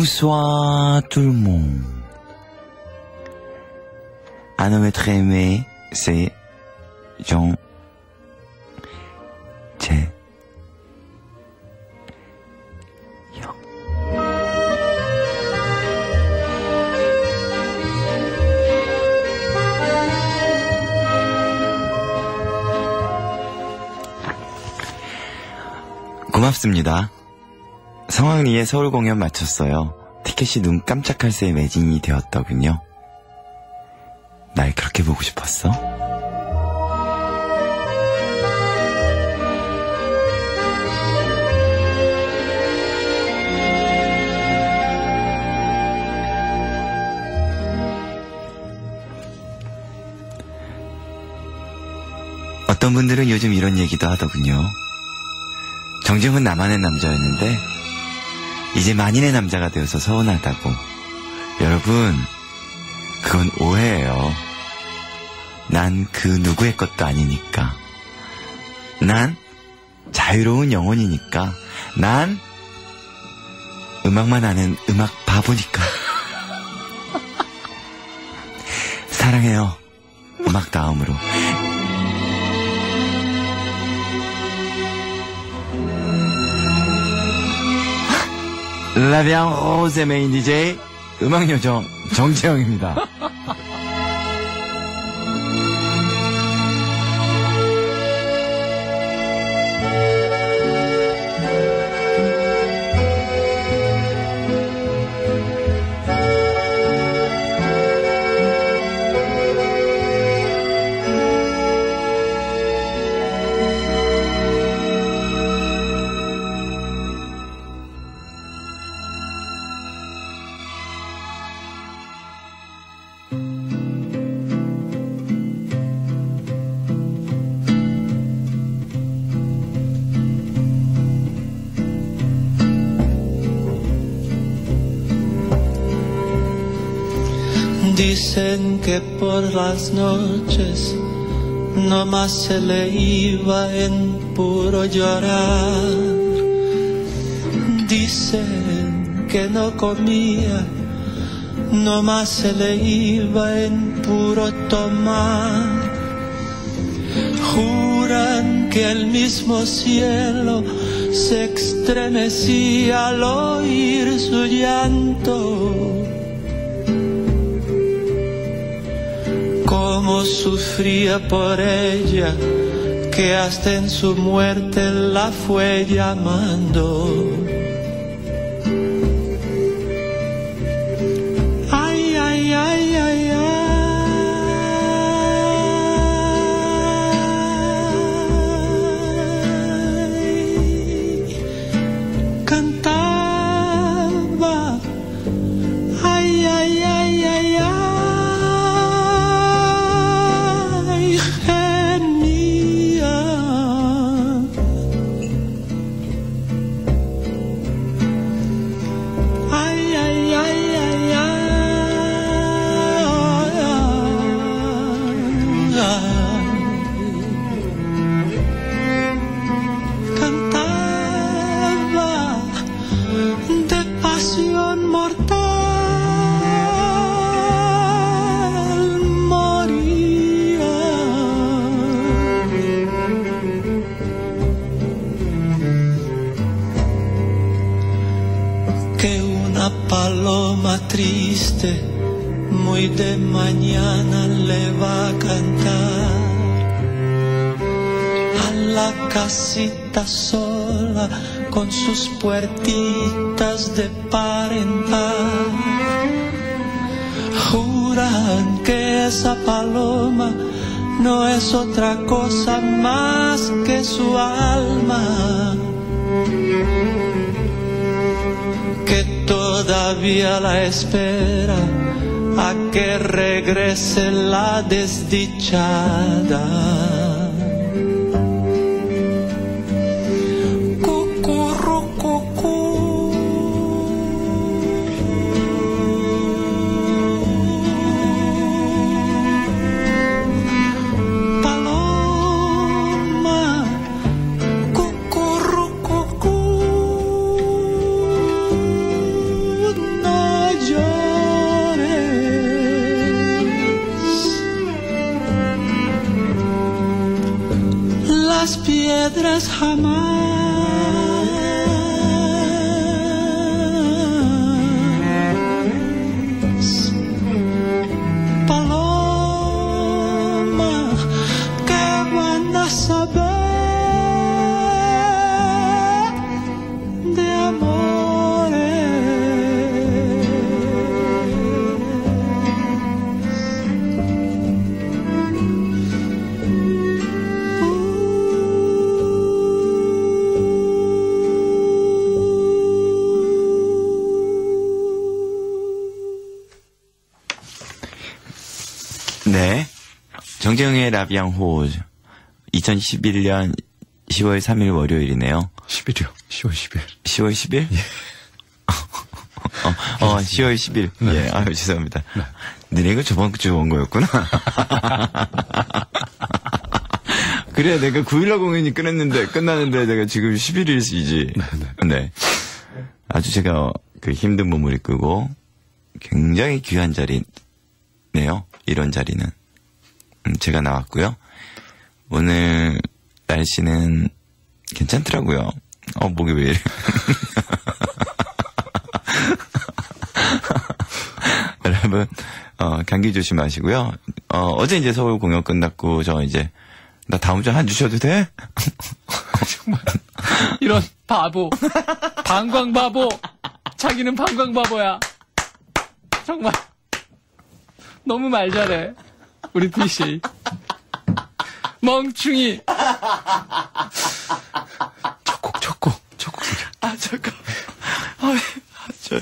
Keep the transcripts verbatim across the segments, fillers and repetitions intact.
Bonsoir tout le monde. Un homme très aimé, c'est Jean Ché. 고맙습니다. 성황리에 서울 공연 마쳤어요. 티켓이 눈 깜짝할 새에 매진이 되었더군요. 날 그렇게 보고 싶었어? 어떤 분들은 요즘 이런 얘기도 하더군요. 정중은 나만의 남자였는데 이제 만인의 남자가 되어서 서운하다고. 여러분, 그건 오해예요. 난 그 누구의 것도 아니니까. 난 자유로운 영혼이니까. 난 음악만 아는 음악 바보니까. 사랑해요. 음악 다음으로. 라비앙 로제 메인 디제이 음악요정 정재영입니다. Dicen que por las noches no más se le iba en puro llorar. Dicen que no comía, no más se le iba en puro tomar. Juran que el mismo cielo se estremecía al oír su llanto. Cómo sufría por ella, que hasta en su muerte la fue llamando. Ay, ay, ay, ay, ay. Cantaba. Ay, ay, ay, ay, ay. Paloma triste, muy de mañana le va a cantar a la casita sola con sus puertitas de par en par. Juran que esa paloma no es otra cosa más que su alma, que todavía la espera a que regrese la desdichada. jamás. Paloma, ¿qué van a saber de amores? 네. 정재영의 라비앙호 이천십일 년 시월 삼일 월요일이네요. 십일이요. 시월 십일. 시월 십일? 예. 어, 어, 시월 십일. 네. 예, 아유, 죄송합니다. 네. 너네 이거 저번 주에 온 거였구나. 그래, 내가 구일날 공연이 끝났는데, 끝나는데 내가 지금 십일일이지. 네, 네. 네. 아주 제가 그 힘든 몸을 이끌고 굉장히 귀한 자리네요. 이런 자리는. 음, 제가 나왔고요. 오늘 날씨는 괜찮더라고요. 어, 목이 왜 이래. 여러분, 어, 감기 조심하시고요. 어, 어제 이제 서울 공연 끝났고, 저 이제, 나 다음 주에 한 주셔도 돼? 정말. 이런 바보. 방광 바보. 자기는 방광 바보야. 정말. 너무 말 잘해. 우리 디씨. 멍충이. 첫 곡, 첫 곡, 첫 곡. 아, 잠깐. 아, 저,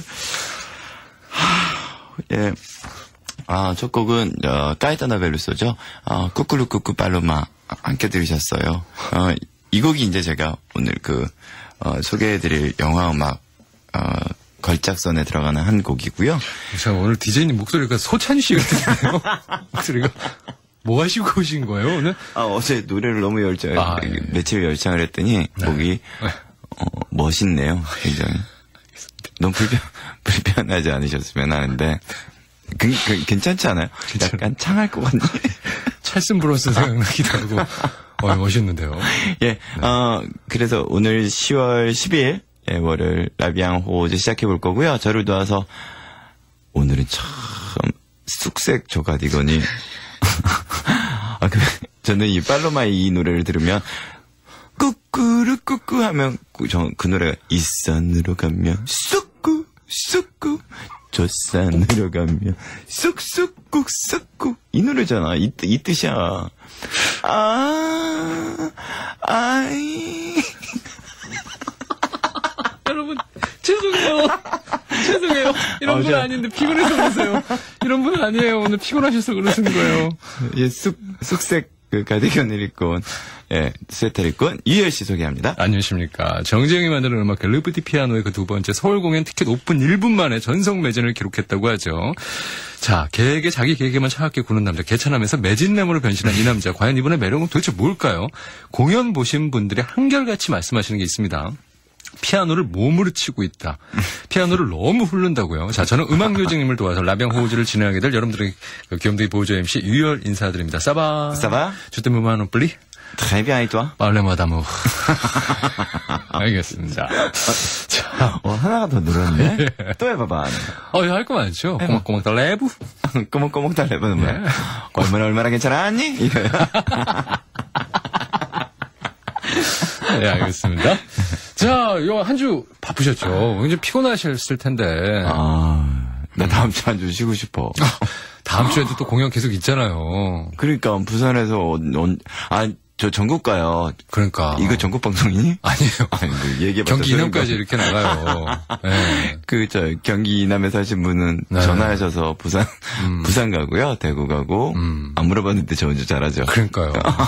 하, 예. 아, 첫 곡은, 어, 까이타나 벨루소죠. 어, 꾸꾸루꾸꾸 팔로마. 함께 들으셨어요. 어, 이 곡이 이제 제가 오늘 그, 어, 소개해드릴 영화음악, 어, 걸작선에 들어가는 한 곡이고요. 참, 오늘 디제이님 목소리가 소찬희 씨 같은데요? 목소리가. 뭐 하시고 오신 거예요, 오늘? 아, 어제 노래를 너무 열창, 아, 예. 며칠 열창을 했더니, 네. 곡이, 어, 멋있네요, 굉장히. 너무 불편, 불편하지 않으셨으면 하는데, 그, 그, 괜찮지 않아요? 약간 창할 것 같네. 찰슨 브론슨 생각나기도 하고, 어, 멋있는데요. 예, 어, 그래서 오늘 시월 십일, 예, 월요일 라비앙 호즈 시작해 볼 거고요. 저를 도와서, 오늘은 참, 쑥색 저 가디건이, 아, 그, 저는 이 팔로마의 이 노래를 들으면, 꾸꾸르 꾸꾸 하면, 그, 저, 그 노래가, 이 산으로 가면, 쑥꾸, 쑥꾸, 저 산으로 가면, 쑥쑥꾹, 쑥꾹. 이 노래잖아. 이, 이 뜻이야. 아, 아이. 여러분, 죄송해요. 죄송해요. 이런 어, 분 저- 아닌데 피곤해서 그러세요. 이런 분 아니에요. 오늘 피곤하셔서 그러시는 거예요. 예, 쑥, 쑥색 그 가디건을 입고 온, 예, 스웨터를 입고 온 이열 씨 소개합니다. 안녕하십니까. 정재영이 만드는 음악 르브디 피아노의 그 두 번째 서울 공연 티켓 오픈 일 분 만에 전성 매진을 기록했다고 하죠. 자, 개에게 자기 개에게만 차갑게 구는 남자 개천하면서 매진남으로 변신한 이 남자. 과연 이분의 매력은 도대체 뭘까요? 공연 보신 분들이 한결같이 말씀하시는 게 있습니다. 피아노를 몸으로 치고 있다. 피아노를 너무 흐른다고요. 자, 저는 음악 요정님을 도와서 라비앙 호우즈를 진행하게 될 여러분들의 그 귀염둥이 보조 엠씨 유열 인사드립니다. 싸바. 싸바. 주temmes 마노 플리. Très bien, et toi? 말레마다무. 알겠습니다. 자, 어, 하나가 더 늘었네? 또 해봐봐. 어, 할 거 많죠? 꼬막꼬막 달래부. 꼬목꼬목 달래보는 거야. 네. 얼마나 얼마나 괜찮았니? 이거요. 네, 알겠습니다. 자, 요 한 주 바쁘셨죠? 굉장히 피곤하셨을 텐데. 아, 나 다음 주 한 주 쉬고 싶어. 다음 주에도 또 공연 계속 있잖아요. 그러니까, 부산에서, 온, 온, 아, 저 전국 가요. 그러니까. 이거 전국 방송이니? 아니에요. 아니, 뭐 얘기해봤자 경기 소용이 이남까지 없- 이렇게 나가요. 네. 그, 저, 경기 이남에 사신 분은 네. 전화하셔서 부산, 음. 부산 가고요. 대구 가고. 음. 안 물어봤는데 저 운전 잘하죠. 그러니까요.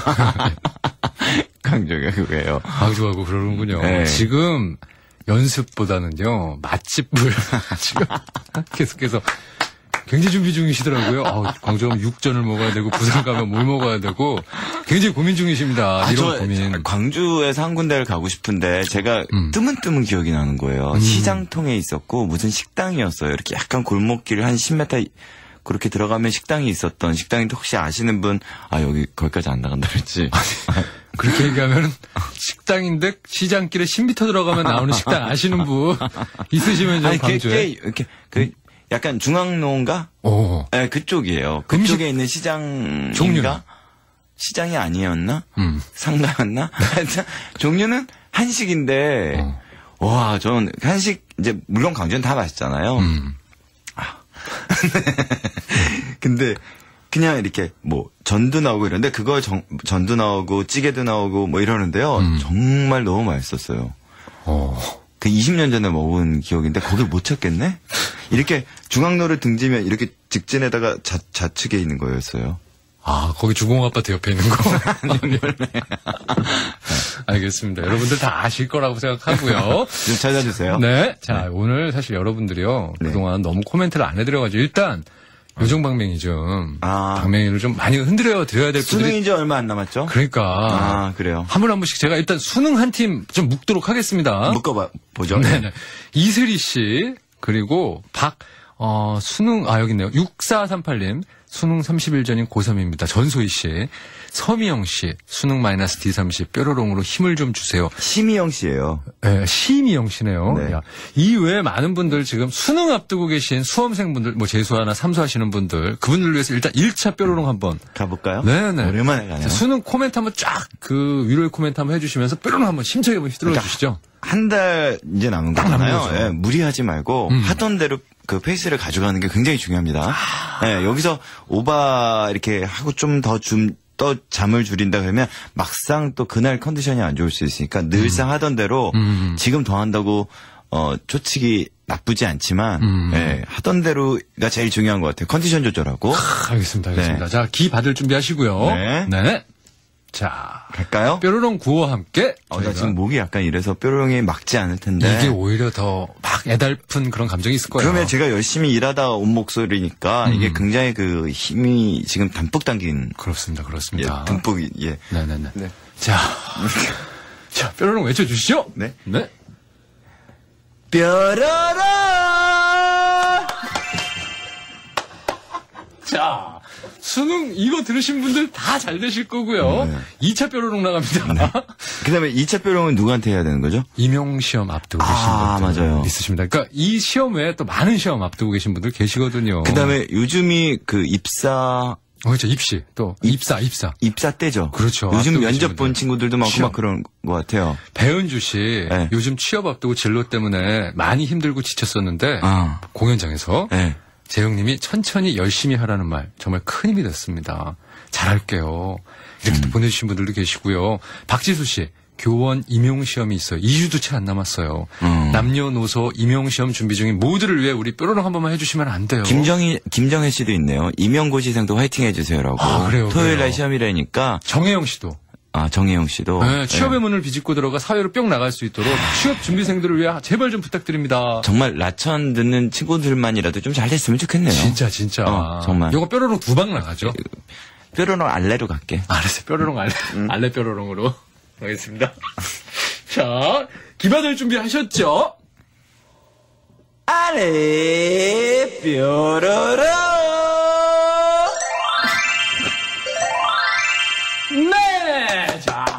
강조가 그거예요. 강조하고 그러는군요. 네. 지금 연습보다는요, 맛집을 지금 계속해서 굉장히 준비 중이시더라고요. 아, 광주 가면 육전을 먹어야 되고, 부산 가면 뭘 먹어야 되고, 굉장히 고민 중이십니다. 아, 이런 저, 고민. 광주에서 한 군데를 가고 싶은데 제가 음. 뜨문뜨문 기억이 나는 거예요. 음. 시장통에 있었고 무슨 식당이었어요. 이렇게 약간 골목길 한 십 미터 그렇게 들어가면 식당이 있었던 식당인데 혹시 아시는 분, 아, 여기 거기까지 안 나간다 그랬지. 그렇게 얘기하면 식당인데 시장길에 십 미터 들어가면 나오는 식당 아시는 분 있으시면 좀 아니, 광주에. 꽤, 이렇게, 그, 약간 중앙로인가? 오. 네, 그쪽이에요. 그쪽에 있는 시장. 종류는? 시장이 아니었나? 음. 상가였나? 하여튼 종류는 한식인데, 어. 와, 저는 한식, 이제, 물론 광주는 다 맛있잖아요. 음. 근데, 그냥 이렇게, 뭐, 전도 나오고 이런데, 그거 정, 전도 나오고, 찌개도 나오고, 뭐 이러는데요. 음. 정말 너무 맛있었어요. 어. 그 이십 년 전에 먹은 기억인데, 거길 못 찾겠네? 이렇게 중앙로를 등지면 이렇게 직진에다가 좌, 좌측에 있는 거였어요. 아, 거기 주공아파트 옆에 있는 거. 알겠습니다. 여러분들 다 아실 거라고 생각하고요. 좀 찾아주세요. 네. 자, 네. 오늘 사실 여러분들이요. 네. 그동안 너무 코멘트를 안 해드려가지고, 일단, 요정방맹이 좀, 아. 방맹이를 좀 많이 흔들어 드려야 될 분들이. 수능이 이제 얼마 안 남았죠? 그러니까. 아, 그래요. 한 분 한 분씩 제가 일단 수능 한 팀 좀 묶도록 하겠습니다. 묶어봐, 보죠. 네네. 이슬이 씨, 그리고 박, 어, 수능, 아, 여기 있네요. 육사삼팔 님. 수능 삼십 일 전인 고삼입니다. 전소희 씨. 서미영 씨. 수능 마이너스 디 삼십. 뾰로롱으로 힘을 좀 주세요. 심희영 씨예요. 네, 심희영 씨네요. 네. 야, 이 외에 많은 분들 지금 수능 앞두고 계신 수험생분들, 뭐 재수하나 삼수하시는 분들, 그분들을 위해서 일단 일 차 뾰로롱 한번. 가볼까요? 네네. 오랜만에 가네요. 자, 수능 코멘트 한번 쫙 그 위로의 코멘트 한번 해주시면서 뾰로롱 한번 심차게 한번 휘둘러 그러니까 주시죠. 한 달 이제 남은 딱 남은 거잖아요. 거죠. 예, 무리하지 말고 음. 하던 대로 그 페이스를 가져가는 게 굉장히 중요합니다. 아. 예, 여기서 오바 이렇게 하고 좀 더 줌, 또 잠을 줄인다 그러면 막상 또 그날 컨디션이 안 좋을 수 있으니까 늘상 하던 대로 음. 지금 더 한다고 어, 초치기 나쁘지 않지만 음. 예, 하던 대로가 제일 중요한 것 같아요. 컨디션 조절하고. 아, 알겠습니다. 알겠습니다. 네. 자, 기 받을 준비하시고요. 네. 네. 자, 갈까요? 뾰로롱 구호와 함께. 어, 나 저희가 지금 목이 약간 이래서 뾰로롱이 막지 않을 텐데. 이게 오히려 더 막 애달픈 그런 감정이 있을 거예요. 그러면 제가 열심히 일하다 온 목소리니까 음. 이게 굉장히 그 힘이 지금 담뿍 담긴. 그렇습니다. 예, 그렇습니다. 듬뿍, 예. 네네네. 네. 자, 자, 뾰로롱 외쳐주시죠. 네. 네. 뾰로롱! 자, 수능 이거 들으신 분들 다 잘 되실 거고요. 네. 이 차 뾰로롱 나갑니다. 그 다음에 이 차 뾰로롱은 누구한테 해야 되는 거죠? 임용 시험 앞두고 계신 아, 분들 맞아요. 있으십니다. 그러니까 이 시험 외에 또 많은 시험 앞두고 계신 분들 계시거든요. 그 다음에 요즘이 그 입사, 어, 그렇죠. 입시 또 입사 입사. 입사 때죠. 그렇죠. 요즘 앞두고 면접 계신 본 분들. 친구들도 많고 시험. 막 그런 것 같아요. 배은주 씨 네. 요즘 취업 앞두고 진로 때문에 많이 힘들고 지쳤었는데 아. 공연장에서 네. 재영님이 천천히 열심히 하라는 말 정말 큰 힘이 됐습니다. 잘할게요. 이렇게 또 보내주신 분들도 계시고요. 박지수 씨 교원 임용시험이 있어요. 이 주도 채 안 남았어요. 음. 남녀노소 임용시험 준비 중인 모두를 위해 우리 뾰로롱 한 번만 해주시면 안 돼요. 김정희, 김정혜 씨도 있네요. 임용고시생도 화이팅 해주세요라고. 아, 그래요, 토요일 날 그래요. 시험이라니까. 정혜영 씨도 아, 정혜영 씨도. 네, 취업의 네. 문을 비집고 들어가 사회로 뿅 나갈 수 있도록 취업 준비생들을 위해 제발 좀 부탁드립니다. 정말 라천 듣는 친구들만이라도 좀 잘 됐으면 좋겠네요. 진짜 진짜. 어, 정말. 요거 뾰로롱 두 방 나가죠. 뾰로롱 알레로 갈게. 알았어요. 뾰로롱 알레. 알레 뾰로롱으로. 알겠습니다. 자, 기받을 준비 하셨죠? 알레 뾰로롱. 네! 자.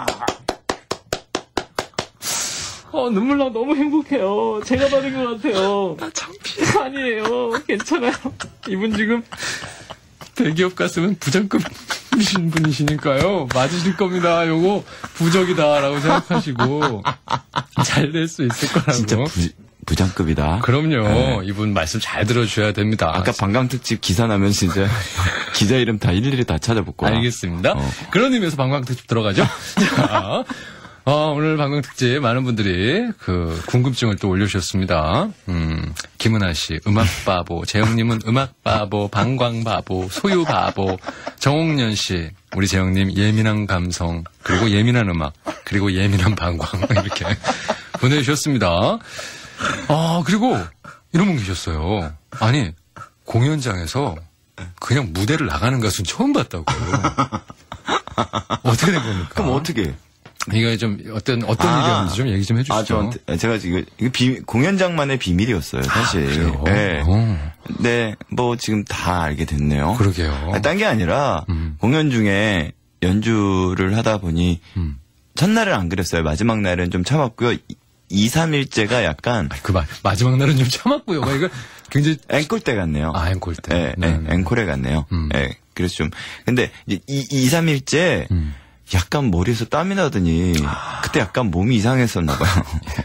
어, 눈물 나 너무 행복해요. 제가 받은 것 같아요. 나 창피해. 아니에요. 괜찮아요. 이분 지금 대기업 갔으면 부장급이신 분이시니까요. 맞으실 겁니다. 요거 부적이다라고 생각하시고 잘 될 수 있을 거라고. 진짜 부, 부장급이다. 그럼요. 네. 이분 말씀 잘 들어주셔야 됩니다. 아까 방광특집 기사 나면 진짜 기자 이름 다 일일이 다 찾아볼 거야. 알겠습니다. 어. 그런 의미에서 방광특집 들어가죠. 자, 어, 오늘 방광특집 많은 분들이 그 궁금증을 또 올려주셨습니다. 음, 김은아 씨, 음악바보, 재영님은 음악바보, 방광바보, 소유바보, 정옥년 씨, 우리 재영님 예민한 감성, 그리고 예민한 음악, 그리고 예민한 방광 이렇게 보내주셨습니다. 아, 그리고 이런 분 계셨어요. 아니, 공연장에서 그냥 무대를 나가는 가수는 처음 봤다고요. 어떻게 된 겁니까? 그럼 어떻게? 이게 좀 어떤 어떤 아. 일이었는지 좀 얘기 좀 해주시죠. 아, 저한테 제가 지금 이거 비, 공연장만의 비밀이었어요, 사실. 아, 그래요? 네. 어. 네, 뭐 지금 다 알게 됐네요. 그러게요. 아, 딴 게 아니라 음. 공연 중에 연주를 하다 보니 음. 첫날은 안 그랬어요. 마지막 날은 좀 참았고요. 이, 삼 일째가 약간 그 마, 마지막 날은 좀 참았고요. 막 이거 굉장히 앵콜 때 같네요. 아 앵콜 때. 네, 네, 네, 앵콜에 같네요. 음. 네, 그래서 좀 근데 이, 이, 삼 일째 음. 약간 머리에서 땀이 나더니 그때 약간 몸이 이상했었나 봐요.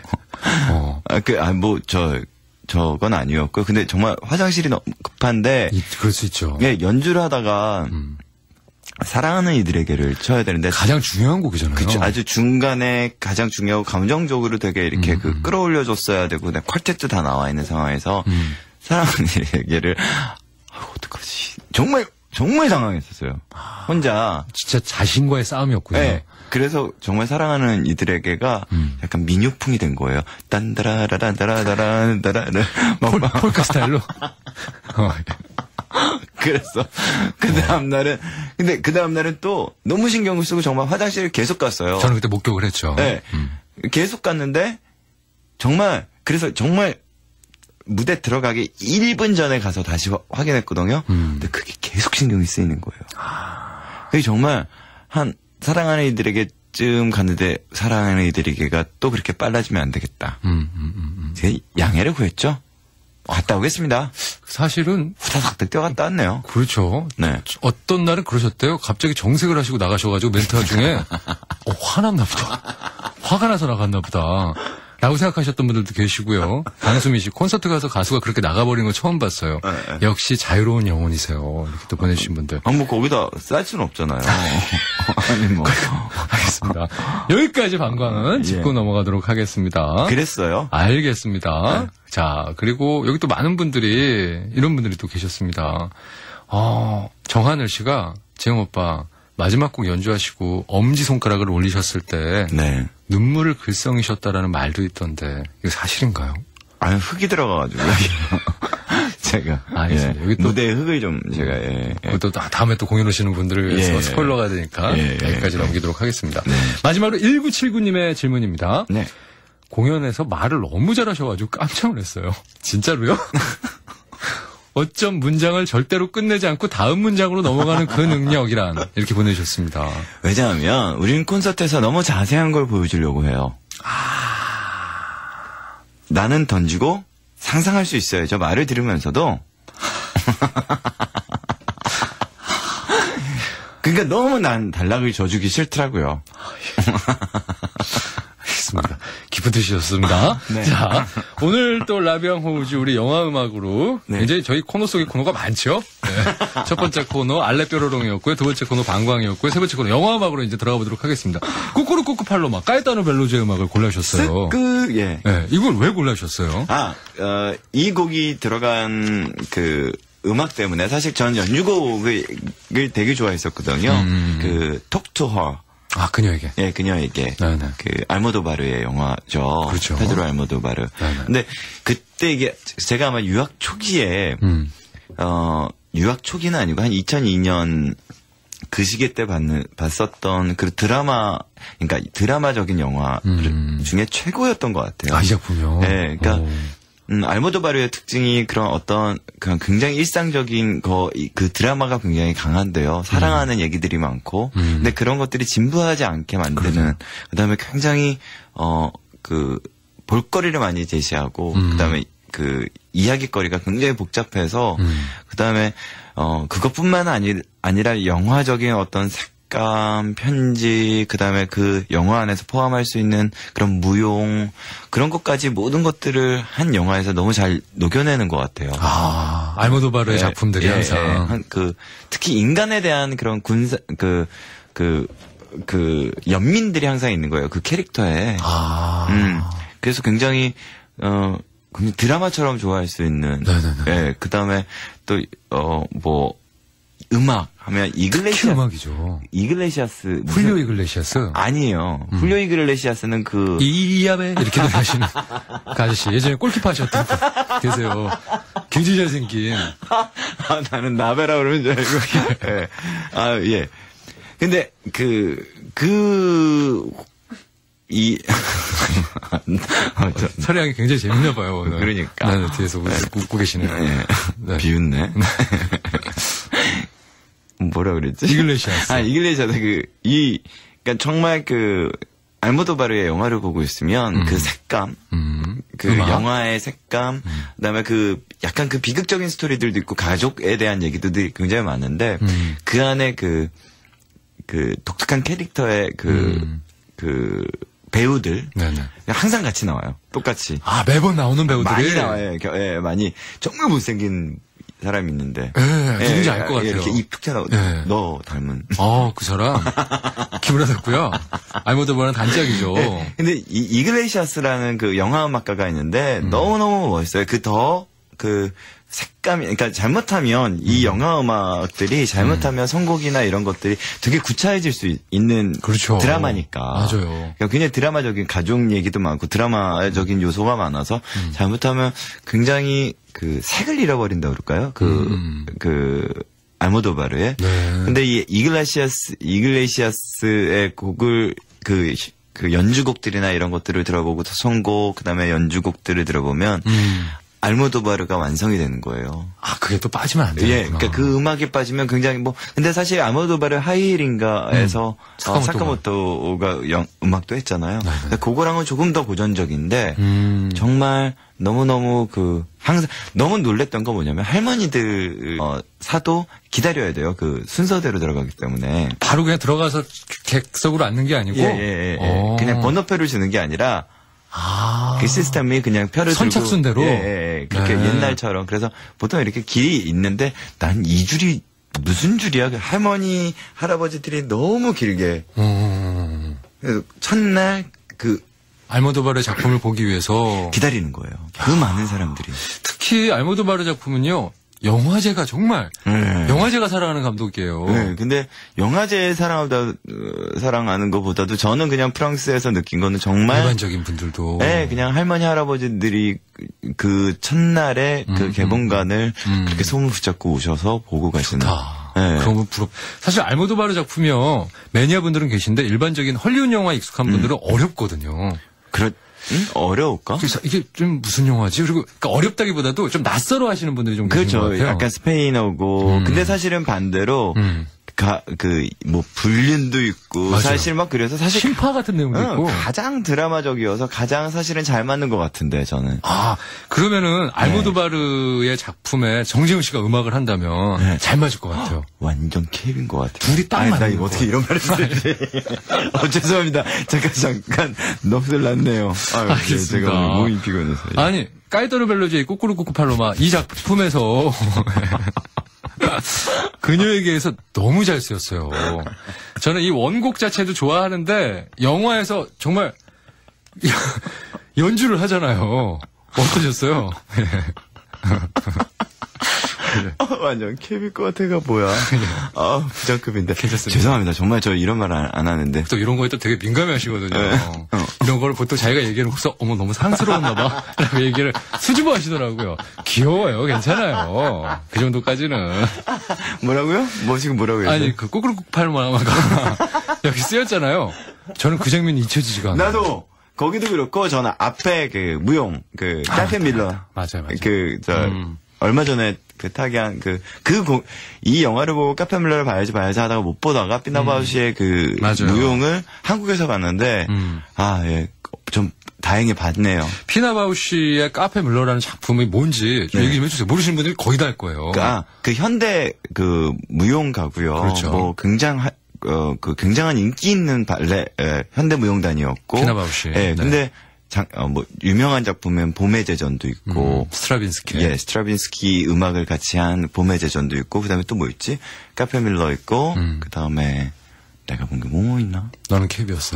어. 아, 그, 아, 뭐, 저, 저건 아니었고. 근데 정말 화장실이 너무 급한데. 이, 그럴 수 있죠. 예, 연주를 하다가, 음. 사랑하는 이들에게를 쳐야 되는데. 가장 중요한 곡이잖아요. 그쵸. 아주 중간에 가장 중요하고 감정적으로 되게 이렇게 음, 그 음. 끌어올려줬어야 되고, 그다음에 퀄텟도 다 나와 있는 상황에서, 음. 사랑하는 이들에게를, 아, 어떡하지. 정말, 정말 당황했었어요. 혼자. 진짜 자신과의 싸움이었군요. 네. 그래서 정말 사랑하는 이들에게가 음. 약간 민요풍이 된 거예요. 딴다라라라라라라라라. 폴, 폴카 스타일로. 어. 그래서 그 다음 날은 근데 그 다음 날은 또 너무 신경을 쓰고 정말 화장실을 계속 갔어요. 저는 그때 목격을 했죠. 네. 음. 계속 갔는데 정말 그래서 정말 무대 들어가기 일 분 전에 가서 다시 화- 확인했거든요. 음. 근데 그게 계속 신경이 쓰이는 거예요. 그게 정말 한 사랑하는 이들에게쯤 갔는데 사랑하는 이들에게가 또 그렇게 빨라지면 안 되겠다. 음, 음, 음, 음. 제 양해를 구했죠. 갔다 오겠습니다. 사실은 후다닥 뛰어갔다 왔네요. 그렇죠. 네. 어떤 날은 그러셨대요. 갑자기 정색을 하시고 나가셔가지고 멘트 중에 어, 화났나 보다. 화가 나서 나갔나 보다. 라고 생각하셨던 분들도 계시고요. 강수미 씨 콘서트 가서 가수가 그렇게 나가버린 거 처음 봤어요. 네, 네. 역시 자유로운 영혼이세요. 이렇게 또 보내주신 분들. 아, 뭐 거기다 쌀 수는 없잖아요. 아니 뭐. 알겠습니다. 여기까지 방광은 짚고 예. 넘어가도록 하겠습니다. 그랬어요. 알겠습니다. 네. 자, 그리고 여기 또 많은 분들이, 이런 분들이 또 계셨습니다. 어, 정하늘 씨가, 재영 오빠, 마지막 곡 연주하시고 엄지손가락을 올리셨을 때, 네. 눈물을 글썽이셨다라는 말도 있던데, 이거 사실인가요? 아니 흙이 들어가가지고 제가 알겠습니다. 예, 여기 또- 무대에 흙을 좀 제가 예, 예. 그것도 다- 다음에 또 공연 오시는 분들을 위해서 예, 예. 스포일러가 되니까 예, 예. 여기까지 넘기도록 하겠습니다. 마지막으로 일구칠구님의 질문입니다. 네. 공연에서 말을 너무 잘하셔가지고 깜짝 놀랐어요. 진짜로요? 어쩜 문장을 절대로 끝내지 않고 다음 문장으로 넘어가는 그 능력이란 이렇게 보내주셨습니다. 왜냐하면 우리는 콘서트에서 너무 자세한 걸 보여주려고 해요. 나는 던지고 상상할 수 있어요. 저 말을 들으면서도. 그러니까 너무 난 단락을 줘주기 싫더라고요. 알겠습니다. 기쁜 뜻이었습니다. 네. 자, 오늘 또 라비앙 호우즈 우리 영화 음악으로 네. 굉장히 저희 코너 속의 코너가 많죠. 네. 첫 번째 코너 알레뾰로롱이었고요. 두 번째 코너 방광이었고요. 세 번째 코너 영화 음악으로 이제 들어가 보도록 하겠습니다. 꾸꾸루꾸꾸 팔로마 까에타노 벨로즈의 음악을 골라주셨어요. 쓱, 예. 네, 이걸 왜 골라주셨어요? 아, 어, 이 곡이 들어간 그 음악 때문에 사실 전 연주곡을 되게 좋아했었거든요. 음. 그 Talk to Her. 아, 그녀에게. 예, 그녀에게. 네네. 그 알모도바르의 영화죠. 그렇죠. 페드로 알모도바르. 네네. 근데 그때 이게 제가 아마 유학 초기에 음. 어, 유학 초기는 아니고 한 이천이 년 그 시기 때 봤는, 봤었던 그 드라마, 그러니까 드라마적인 영화 음. 중에 최고였던 것 같아요. 아, 이 작품이요? 네, 그러니까 오. 음, 알모도바르의 특징이 그런 어떤 그냥 굉장히 일상적인 거, 이- 그 드라마가 굉장히 강한데요. 사랑하는 얘기들이 많고, 음. 근데 그런 것들이 진부하지 않게 만드는, 그 다음에 굉장히, 어, 그, 볼거리를 많이 제시하고, 음. 그 다음에 그, 이야기거리가 굉장히 복잡해서, 음. 그 다음에, 어, 그것뿐만 아니, 아니라 영화적인 어떤 색감, 편지, 그 다음에 그 영화 안에서 포함할 수 있는 그런 무용, 그런 것까지 모든 것들을 한 영화에서 너무 잘 녹여내는 것 같아요. 아, 알모도바르의 예, 작품들이 예, 항상. 예. 한 그, 특히 인간에 대한 그런 군사, 그, 그, 그, 연민들이 항상 있는 거예요. 그 캐릭터에. 아. 음. 그래서 굉장히, 어, 굉장히 드라마처럼 좋아할 수 있는. 네네네. 예, 그 다음에 또, 어, 뭐, 음악 하면 특히 이글레시아스. 음악이죠. 이글레시아스. 무슨- 훌리오 이글레시아스. 아니에요. 훌리오 이글레시아스는 그. 이야베 이렇게 하시는 그 아저씨 예전에 골키퍼 하셨던 분 계세요. 굉장히 잘생긴. 아, 나는 나베라 그러는 줄 알고. 예. 아, 예. 근데 그, 그, 이, 사례하기 굉장히 재밌나 봐요. 오늘. 그러니까. 네, 뒤에서 웃, 웃고 계시네요. 네. 네. 비웃네. 뭐라 그랬지? 이글레시아스. 아, 이글레시아스. 그, 이, 그니까 정말 그, 알모도바르의 영화를 보고 있으면 음. 그 색감, 음. 그 음악. 영화의 색감, 음. 그다음에 그 약간 그 비극적인 스토리들도 있고 가족에 대한 얘기들이 굉장히 많은데 음. 그 안에 그, 그 독특한 캐릭터의 그, 음. 그 배우들 네네. 항상 같이 나와요. 똑같이. 아, 매번 나오는 배우들이. 많이 나와요. 겨- 예, 많이. 정말 못생긴 사람이 있는데. 예, 누군지 알 것 같아요. 이렇게 입 툭 튀어나오. 예. 너 닮은. 어, 그 사람. 기분나셨고요. 알모도바르는 단짝이죠. 네. 근데 이, 이글레시아스라는 그 영화 음악가가 있는데 너무너무 멋있어요. 그 더 그 색감이, 그러니까 잘못하면 이 영화 음악들이 잘못하면 선곡이나 이런 것들이 되게 구차해질 수 있- 있는 그렇죠. 드라마니까. 맞아요. 그러니까 굉장히 드라마적인 가족 얘기도 많고 드라마적인 요소가 많아서 잘못하면 굉장히 그 색을 잃어버린다 그럴까요? 그, 음. 그, 알모도바르의. 네. 근데 이 이글레시아스, 이글레시아스의 곡을 그, 그 연주곡들이나 이런 것들을 들어보고 선곡, 그 다음에 연주곡들을 들어보면 음. 알모도바르가 완성이 되는 거예요. 아, 그게 또 빠지면 안 되는구나. 예, 그러니까 그 음악에 빠지면 굉장히 뭐, 근데 사실 알모도바르 하이힐인가에서 음. 어, 사카모토가. 사카모토가 영, 음악도 했잖아요. 근데 그거랑은 조금 더 고전적인데 음. 정말 너무너무 그 항상 너무 놀랬던 건 뭐냐면 할머니들 어, 사도 기다려야 돼요. 그 순서대로 들어가기 때문에. 바로 그냥 들어가서 객석으로 앉는 게 아니고. 예, 예, 예, 예. 어. 그냥 번호표를 주는 게 아니라 아. 그 시스템이 그냥 표를 선착순대로? 들고 예, 예, 예. 그렇게 네. 옛날처럼 그래서 보통 이렇게 길이 있는데 난 이 줄이 무슨 줄이야? 그 할머니 할아버지들이 너무 길게 음. 그래서 첫날 그 알모도바르의 작품을 보기 위해서 기다리는 거예요. 그 많은 사람들이. 특히 알모도바르 작품은요. 영화제가 정말 네. 영화제가 사랑하는 감독이에요. 네, 근데 영화제 사랑하다 어, 사랑하는 것보다도 저는 그냥 프랑스에서 느낀 거는 정말 일반적인 분들도. 네, 그냥 할머니 할아버지들이 그 첫날에 그 음, 개봉관을 음. 그렇게 소문 붙잡고 오셔서 보고 가시는. 좋다. 네. 그런 거 부럽. 사실 알모도바르 작품이요. 매니아 분들은 계신데 일반적인 헐리우드 영화 익숙한 분들은 어렵거든요. 그렇 응? 어려울까? 그래서 이게 좀 무슨 영화지? 그리고 그러니까 어렵다기보다도 좀 낯설어 하시는 분들이 좀 계신 것 그렇죠. 같아요. 약간 스페인어고. 음. 근데 사실은 반대로 음. 가, 그, 뭐, 불륜도 있고, 맞아요. 사실 막 그래서 사실. 심파 같은 내용도 응, 있고. 가장 드라마적이어서 가장 사실은 잘 맞는 것 같은데, 저는. 아, 그러면은 알모도바르의 작품에 정재훈 씨가 음악을 한다면 네. 잘 맞을 것 같아요. 완전 캡인 것 같아요. 둘이 딱 아니, 나 맞는 이거 거. 어떻게 이런 말을 쓰지? 어, 죄송합니다. 잠깐, 잠깐, 넋을 났네요. 아유, 네, 알겠습니다. 제가 오늘 몸이 피곤해서. 아니, 까이더르 벨로제의 꾸꾸루꾸꾸 팔로마 이 작품에서 그녀에게서 너무 잘 쓰였어요. 저는 이 원곡 자체도 좋아하는데 영화에서 정말 연주를 하잖아요. 어떠셨어요? 어, 완전 캡일 것 같아가 뭐야. 아, 부장급인데. 괜찮습니다. 죄송합니다. 정말 저 이런 말 안 하는데. 또 이런 거에 또 되게 민감해 하시거든요. 네. 어. 이런 걸 보통 자기가 얘기해놓고서 어머 너무 상스러웠나 봐 라고 얘기를 수줍어 하시더라고요. 귀여워요. 괜찮아요. 그 정도까지는. 뭐라고요? 뭐 지금 뭐라고 했어요? 아니 그 꾸꾸루꾸꾸 팔로마가 여기 쓰였잖아요. 저는 그 장면이 잊혀지지가 않아요. 나도 거기도 그렇고 저는 앞에 그 무용 그 카페 밀러 맞아요, 맞아요. 그 저 음. 얼마 전에 그 타기한 그 그 이 영화를 보고 카페 밀러를 봐야지 봐야지 하다가 못 보다가 삐나바우시의 그 맞아요. 무용을 한국에서 봤는데 음. 아 예 좀 다행히 봤네요. 피나바우 씨의 카페 물러라는 작품이 뭔지 좀 네. 얘기 좀 해주세요. 모르시는 분들이 거의 다 할 거예요. 아, 그 현대 그 무용가고요. 그렇죠. 뭐 굉장한 어, 그 굉장한 인기 있는 발레 에, 현대 무용단이었고. 피나바우 씨. 예, 네. 근데 장, 어, 뭐 유명한 작품은 봄의 제전도 있고. 음, 스트라빈스키. 예, 스트라빈스키 음악을 같이 한 봄의 제전도 있고. 그다음에 또 뭐 있지? 카페 밀러 있고. 음. 그다음에 내가 본 게 뭐 있나? 너는 캡이었어.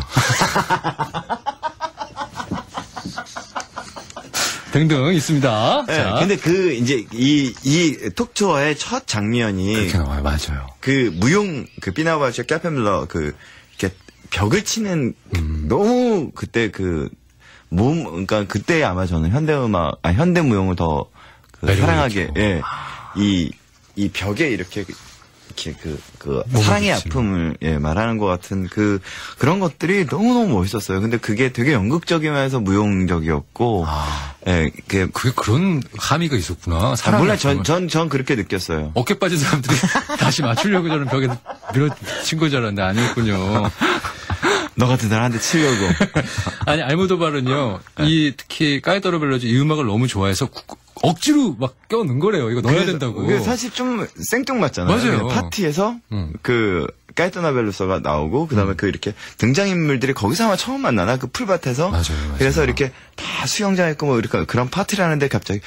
등등 있습니다. 예, 자, 근데 그 이제 이 이 톡투어의 첫 장면이 그렇게 나와요. 맞아요. 그 무용 그 피나바우시의 카페 밀러 그 이렇게 벽을 치는 너무 그때 그 몸 그러니까 그때 아마 저는 현대 음악 아 현대 무용을 더 그 매력을 사랑하게 느끼고. 예. 이 이 벽에 이렇게 이렇게 그, 그, 사랑의 아픔을, 예, 말하는 것 같은 그, 그런 것들이 너무너무 멋있었어요. 근데 그게 되게 연극적이면서 무용적이었고, 아. 예, 그게. 그게 그런 함의가 있었구나. 아, 몰라, 전, 전, 전 그렇게 느꼈어요. 어깨 빠진 사람들이 다시 맞추려고 저는 벽에 밀어친 거 줄 알았는데 아니었군요. 너 같은 사람한테 치려고. 아니, 알모도바르는요, 이, 특히, 까에타노 벨로지 이 음악을 너무 좋아해서, 구, 억지로 막 껴넣은 거래요. 이거 넣어야 된다고. 사실 좀 생뚱맞잖아요. 맞아요. 파티에서, 음. 그, 까에타노 벨로소가 나오고, 그 다음에 음. 그 이렇게 등장인물들이 거기서 아마 처음 만나나? 그 풀밭에서. 맞아요, 맞아요. 그래서 이렇게 다 수영장 있고 뭐 이렇게 그런 파티를 하는데 갑자기,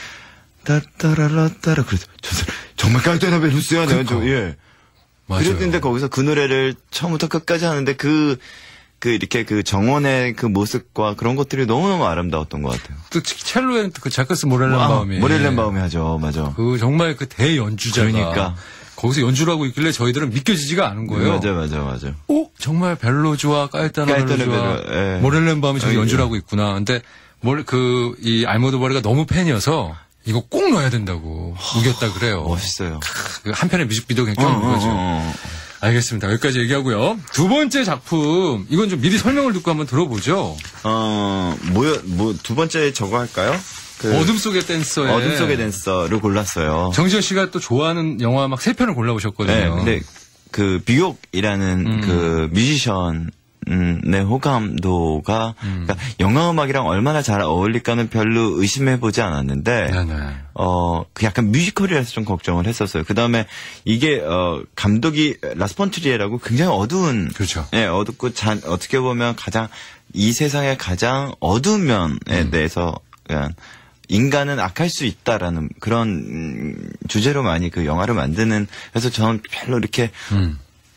따따라라따라. 그래서, 저 사람, 정말 까에타노 벨로소야? 내가 좀, 예. 맞아요. 그랬는데 거기서 그 노래를 처음부터 끝까지 하는데 그, 그 이렇게 그 정원의 그 모습과 그런 것들이 너무너무 아름다웠던 것 같아요. 또 첼로엔 그 자크스 모렐렌바움이 아, 모렐렌바움이 하죠, 맞아. 그 정말 그 대연주자가 그러니까 거기서 연주를 하고 있길래 저희들은 믿겨지지가 않은 거예요. 맞아, 맞아, 맞아. 오, 정말 벨로주와 까에타노 벨로주와 예. 모렐렌바움이 저기 연주를 하고 있구나. 근데 뭘 그 이 알모도바르가 너무 팬이어서 이거 꼭 넣어야 된다고 우겼다 그래요. 멋있어요. 그 한편의 뮤직비디오 그냥 껴놓은 거죠. 어, 어, 어. 알겠습니다. 여기까지 얘기하고요. 두 번째 작품, 이건 좀 미리 설명을 듣고 한번 들어보죠. 어, 뭐요, 뭐, 두 번째 저거 할까요? 그 어둠 속의 댄서에. 어둠 속의 댄서를 골랐어요. 정지현 씨가 또 좋아하는 영화 막 세 편을 골라오셨거든요. 네, 근데 그, 뷰옥이라는 음. 그 뮤지션, 음, 네, 호감도가, 음. 그러니까 영화 음악이랑 얼마나 잘 어울릴까는 별로 의심해보지 않았는데, 네네. 어, 그 약간 뮤지컬이라서 좀 걱정을 했었어요. 그 다음에 이게, 어, 감독이 라스폰트리에라고 굉장히 어두운, 그렇죠. 예, 어둡고 잔, 어떻게 보면 가장, 이 세상의 가장 어두운 면에 음. 대해서, 그냥, 인간은 악할 수 있다라는 그런 주제로 많이 그 영화를 만드는, 그래서 저는 별로 이렇게, 음.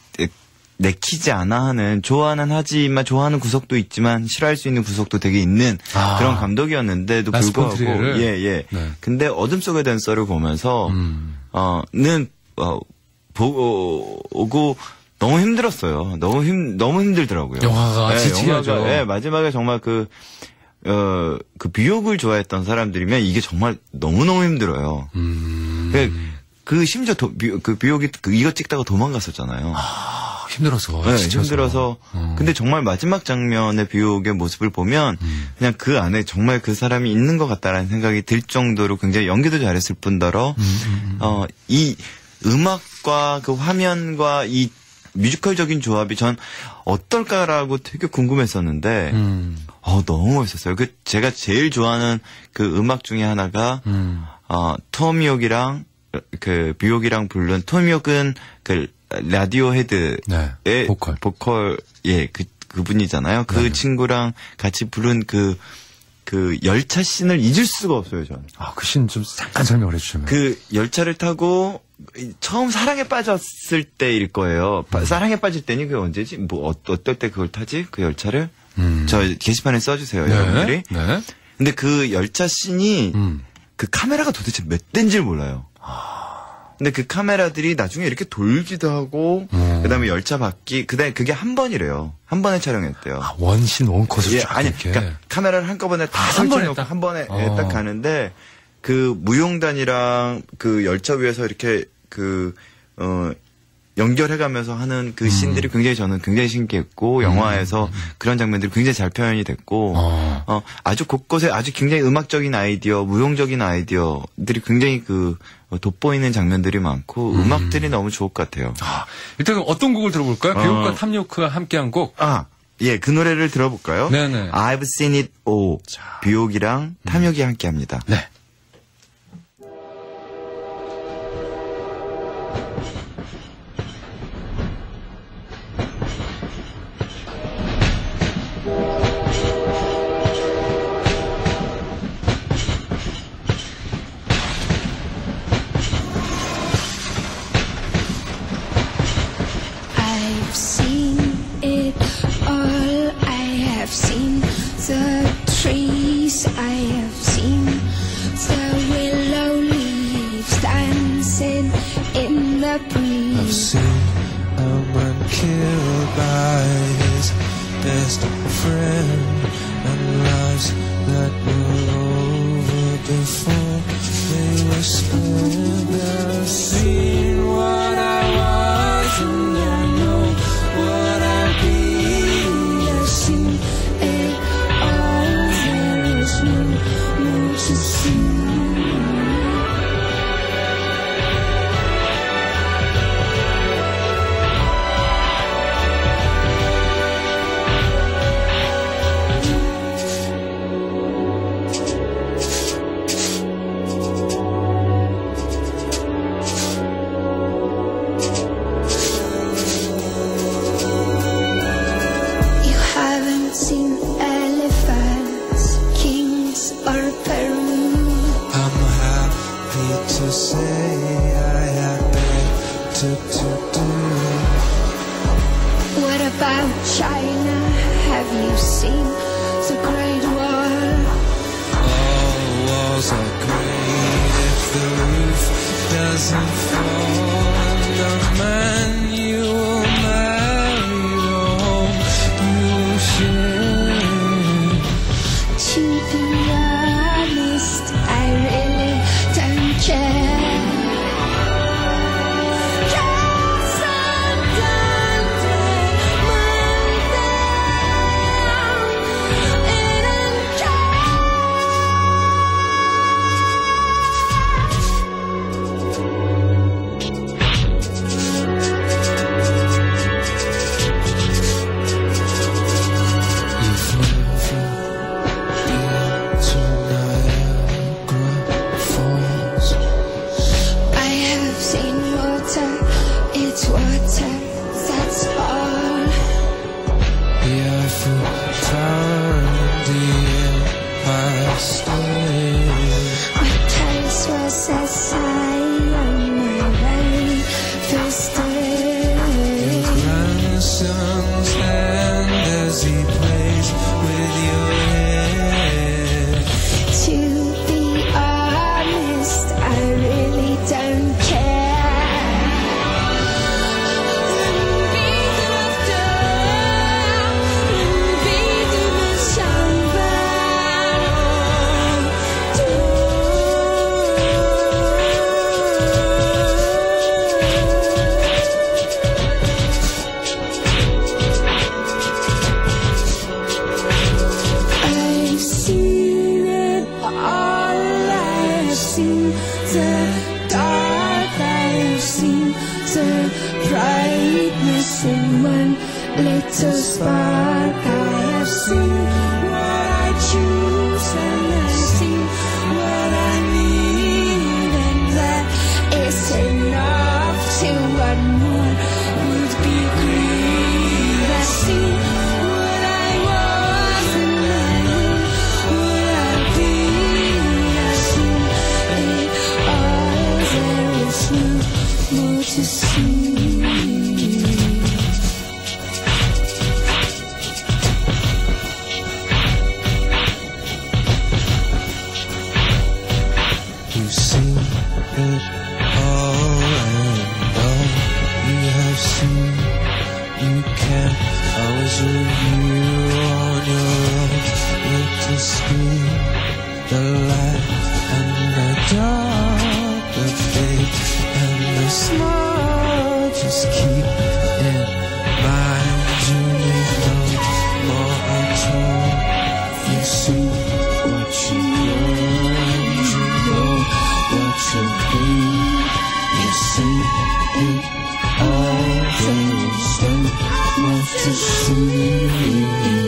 내키지 않아 하는, 좋아는 하지만 좋아하는 구석도 있지만 싫어할 수 있는 구석도 되게 있는 아, 그런 감독이었는데도 불구하고 예, 예. 네. 근데 어둠 속의 댄서를 보면서 음. 어는 어, 보고 오고 너무 힘들었어요. 너무 힘 너무 힘들더라고요. 영화가 네, 지치게 하죠. 네, 마지막에 정말 그 어, 그 뷰옥을 좋아했던 사람들이면 이게 정말 너무너무 힘들어요. 음. 그, 그 심지어 도, 뷰, 그 뷰옥이 그 이거 찍다가 도망갔었잖아요. 아, 힘들어서. 네, 지쳐서. 힘들어서. 음. 근데 정말 마지막 장면의 뷰옥의 모습을 보면 음. 그냥 그 안에 정말 그 사람이 있는 것 같다라는 생각이 들 정도로 굉장히 연기도 잘했을 뿐더러 음, 음, 어, 이 음악과 그 화면과 이 뮤지컬적인 조합이 전 어떨까라고 되게 궁금했었는데 음. 어, 너무 멋있었어요. 그 제가 제일 좋아하는 그 음악 중에 하나가 음. 어, 토미옥이랑 그 뷰옥이랑 부른 토미옥은 그 라디오 헤드의 네, 보컬 보컬 예, 그 그분이잖아요. 그 네. 친구랑 같이 부른 그 그 열차 씬을 잊을 수가 없어요, 저는. 아, 그 씬 좀 잠깐 설명을 해주시면. 그 열차를 타고 처음 사랑에 빠졌을 때일 거예요. 음. 사랑에 빠질 때니 그게 언제지? 뭐 어, 어떨 때 그걸 타지? 그 열차를? 음. 저 게시판에 써주세요, 네. 여러분들이. 네. 근데 그 열차 씬이 음. 그 카메라가 도대체 몇 대인지를 몰라요. 아. 근데 그 카메라들이 나중에 이렇게 돌기도 하고, 음. 그 다음에 열차 바퀴, 그 다음에 그게 한 번이래요. 한 번에 촬영했대요. 아, 원신, 원컷을 예, 아니, 그러니까 카메라를 한꺼번에 다 아, 설치해놓고 한 번에 어. 딱 가는데, 그 무용단이랑 그 열차 위에서 이렇게 그, 어, 연결해가면서 하는 그 음. 씬들이 굉장히 저는 굉장히 신기했고, 음. 영화에서 음. 그런 장면들이 굉장히 잘 표현이 됐고, 어. 어, 아주 곳곳에 아주 굉장히 음악적인 아이디어, 무용적인 아이디어들이 굉장히 그, 돋보이는 장면들이 많고, 음. 음악들이 너무 좋을 것 같아요. 아, 일단 어떤 곡을 들어볼까요? 어. 뷰옥과 탐요크가 함께한 곡. 아, 예, 그 노래를 들어볼까요? 네네. I've seen it all. 자. 뷰옥이랑 탐요크가 음. 함께 합니다. 네. I've seen a man killed by his best friend, and lives that were over before they were spent. I've seen what I want. Peru. I'm happy to say I had better to do. What about China? Have you seen the Great Wall? All walls are great if the roof doesn't fall. The man you will marry, the home you will share. To be honest, I really don't care. 'Cause I'm done dreaming down, and I'm You've never been to Niagara Falls. I have seen water, it's water, that's all. The Eiffel Tower and the Empire State. My place was Versailles on my very first day. Your grandson's hand as he plays with your head. To be honest, I really don't care. I've seen it all. I've seen the dark. I've seen the brightness in one little spark. I have seen what I choose and I've seen what I need, and that is enough to what more would be greed. I've seen what I was and I knew what I'd be. I've seen it all. There is no more to see. You've seen it all, and all you have seen, you can't always review on your own. Look to see the light and the dark, the fate and the small. Just keep in mind you need no more at all. You see what you know and you know what you be. You see it all, there is no more to see.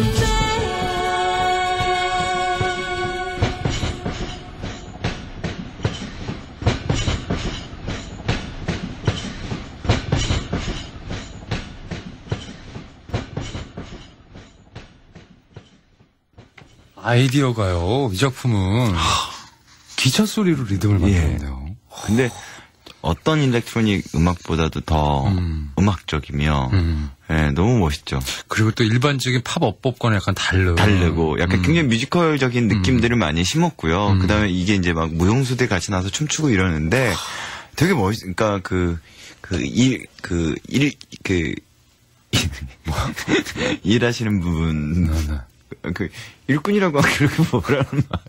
아이디어가요. 이 작품은 기차 소리로 리듬을 만들었네요. 근데 어떤 일렉트로닉 음악보다도 더 음. 음악적이며 음. 예, 너무 멋있죠. 그리고 또 일반적인 팝 어법과는 약간 다르. 다르고 약간 음. 굉장히 뮤지컬적인 느낌들을 많이 심었고요. 음. 그다음에 이게 이제 막 무용수들 같이 나서 춤추고 이러는데 되게 멋있. 그러니까 그 그 일 그 일 그 일하시는 부분. 네, 네. 그 일꾼이라고 하면 그렇게 뭐라는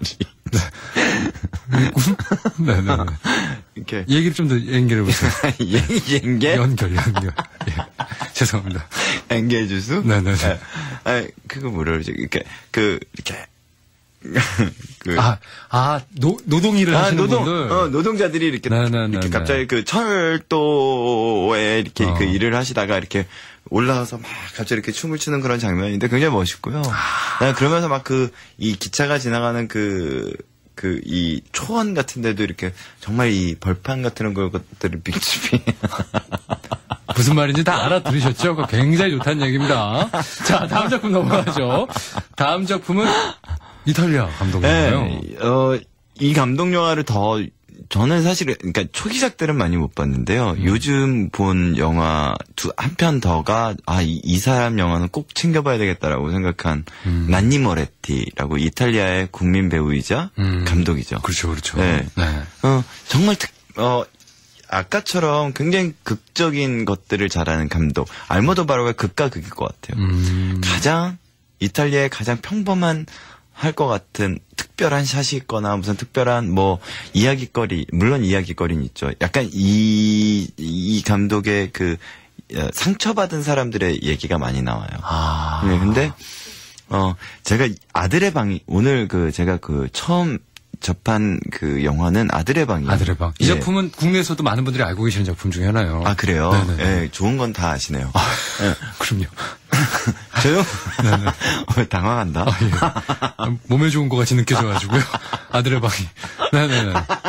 말이. 일꾼? 네네. 이렇게 얘기를 좀 더 연결해 보세요. 연계? 연결, 연결. 예. 죄송합니다. 연계 주수? 네네. 아, 그거 뭐라 그러지? 이렇게 그 이렇게. 그 아, 아, 노, 노동일을 아, 하시는 노동, 분들. 어, 노동자들이 이렇게, 네네네네. 이렇게 갑자기 그 철도에 이렇게 어. 그 일을 하시다가 이렇게 올라와서 막 갑자기 이렇게 춤을 추는 그런 장면인데 굉장히 멋있고요. 아. 그러면서 막 그, 이 기차가 지나가는 그, 그, 이 초원 같은 데도 이렇게 정말 이 벌판 같은 것들을 빙수빙. 무슨 말인지 다 알아들으셨죠? 그거 굉장히 좋다는 얘기입니다. 자, 다음 작품 넘어가죠. 다음 작품은 이탈리아 감독 영화요. 네, 어, 이 감독 영화를 더 저는 사실 그러니까 초기작들은 많이 못 봤는데요. 음. 요즘 본 영화 두 한 편 더가 아, 이, 이 사람 영화는 꼭 챙겨봐야 되겠다라고 생각한 음. 난니 모레티라고 이탈리아의 국민 배우이자 음. 감독이죠. 그렇죠, 그렇죠. 네, 네. 어, 정말 특 어. 아까처럼 굉장히 극적인 것들을 잘하는 감독. 알모도바르가 극과 극일 것 같아요. 음. 가장 이탈리아의 가장 평범한 할 것 같은 특별한 샷이 있거나 무슨 특별한 뭐 이야기거리, 물론 이야기거리는 있죠. 약간 이, 이 감독의 그 상처받은 사람들의 얘기가 많이 나와요. 아. 네, 근데 어 제가 아들의 방이 오늘 그 제가 그 처음 접한 그 영화는 아들의 방이에요. 아들의 방. 이 예. 작품은 국내에서도 많은 분들이 알고 계시는 작품 중에 하나예요. 아, 그래요? 예, 네, 좋은 건 다 아시네요. 아, 네. 그럼요. 저요? 어, 당황한다. 아, 예. 몸에 좋은 것 같이 느껴져가지고요. 아들의 방이. 네네네.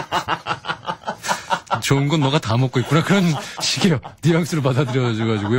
좋은 건 너가 다 먹고 있구나. 그런 식이에요. 뉘앙스로 받아들여가지고요.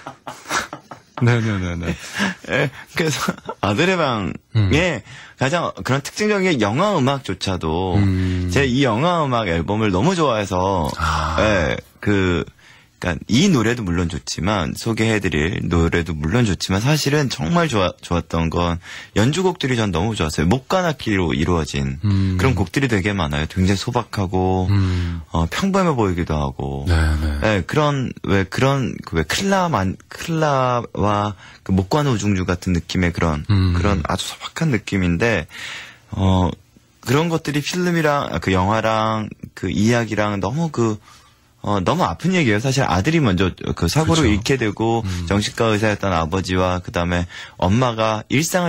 네네네네. 예, 그래서 아들의 방에 음. 가장 그런 특징적인 영화 음악조차도 음. 제 이 영화 음악 앨범을 너무 좋아해서 아. 예, 그 그러니까 이 노래도 물론 좋지만 소개해드릴 노래도 물론 좋지만 사실은 정말 좋아, 좋았던 건 연주곡들이 전 너무 좋았어요. 목관악기로 이루어진 음. 그런 곡들이 되게 많아요. 굉장히 소박하고 음. 어, 평범해 보이기도 하고 네네. 네, 그런 왜 그런 그 왜 클라만 클라와 그 목관 우중주 같은 느낌의 그런 음. 그런 아주 소박한 느낌인데 어 그런 것들이 필름이랑 그 영화랑 그 이야기랑 너무 그 어, 너무 아픈 얘기예요. 사실 아들이 먼저 그 사고로 그렇죠. 잃게 되고 음. 정신과 의사였던 아버지와 그 다음에 엄마가 일상을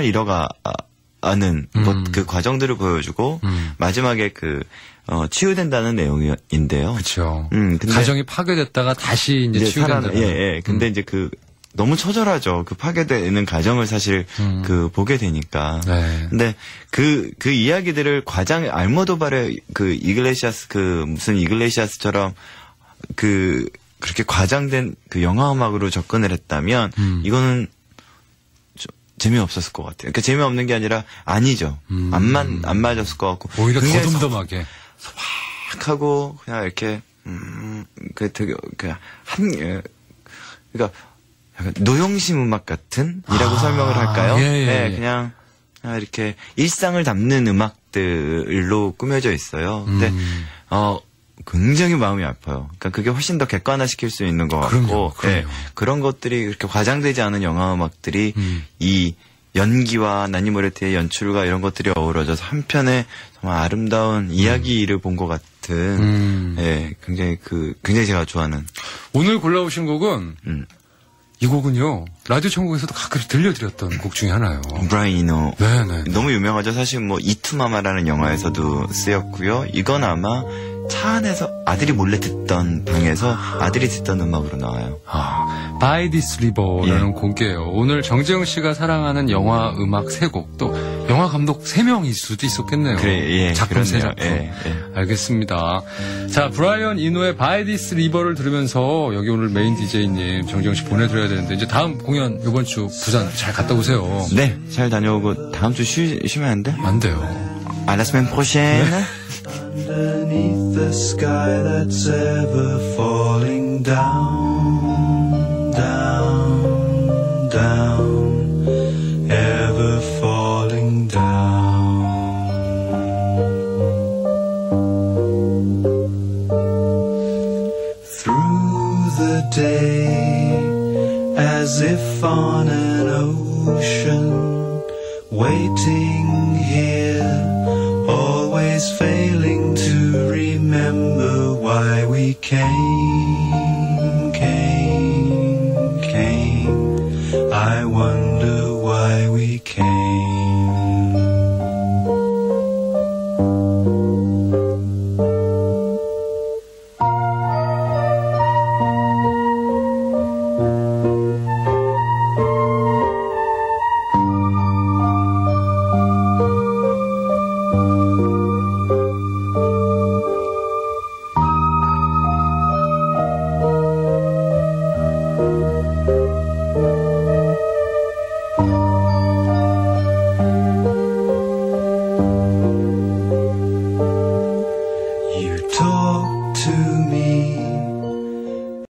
잃어가는 음. 것, 그 과정들을 보여주고 음. 마지막에 그 어, 치유된다는 내용인데요. 그렇죠. 음, 근데 가정이 파괴됐다가 다시 이제, 이제 치유된다. 예, 예. 근데 음. 이제 그 너무 처절하죠. 그 파괴되는 과정을 사실 음. 그 보게 되니까. 네. 근데 그 그 이야기들을 과장 알모도바르의 그 이글레시아스 그 무슨 이글레시아스처럼 그 그렇게 과장된 그 영화 음악으로 접근을 했다면 음. 이거는 재미없었을 것 같아요. 그러니까 재미없는 게 아니라 아니죠. 음. 안만 안 맞았을 것 같고 오히려 더듬더하게 소박하고 그냥 이렇게 음그 되게 그한 그러니까 약간 노용심 음악 같은 이라고 아, 설명을 할까요? 예, 예, 네, 예. 그냥 이렇게 일상을 담는 음악들로 꾸며져 있어요. 근데 음. 어. 굉장히 마음이 아파요. 그러니까 그게 훨씬 더 객관화시킬 수 있는 것 같고 그럼요, 그럼요. 네, 그런 것들이 그렇게 과장되지 않은 영화 음악들이 음. 이 연기와 난니 모레티의 연출과 이런 것들이 어우러져서 한편의 정말 아름다운 이야기를 음. 본 것 같은 음. 네, 굉장히 그 굉장히 제가 좋아하는 오늘 골라오신 곡은 음. 이 곡은요 라디오 천국에서도 가끔 들려드렸던 곡 중에 하나예요. 브라이언 이노. 네네. 너무 유명하죠. 사실 뭐 이투마마라는 영화에서도 쓰였고요. 이건 아마 차 안에서 아들이 몰래 듣던 방에서 아들이 듣던 음악으로 나와요. 아, By This River라는 예. 곡이에요. 오늘 정재영 씨가 사랑하는 영화 음악 세 곡, 또 영화 감독 세 명일 수도 있었겠네요. 그래, 예, 작품 세 그렇네요. 작품. 예, 예. 알겠습니다. 자, 브라이언 이노의 By This River를 들으면서 여기 오늘 메인 디제이님 정재영 씨 보내드려야 되는데 이제 다음 공연 이번 주 부산 잘 갔다 오세요. 네, 잘 다녀오고 다음 주 쉬, 쉬면 안 돼? 안 돼요. À la semaine prochaine. 네. Underneath the sky that's ever falling down, down, down, ever falling down. Through the day, as if on an ocean, waiting here, always failing to remember why we came.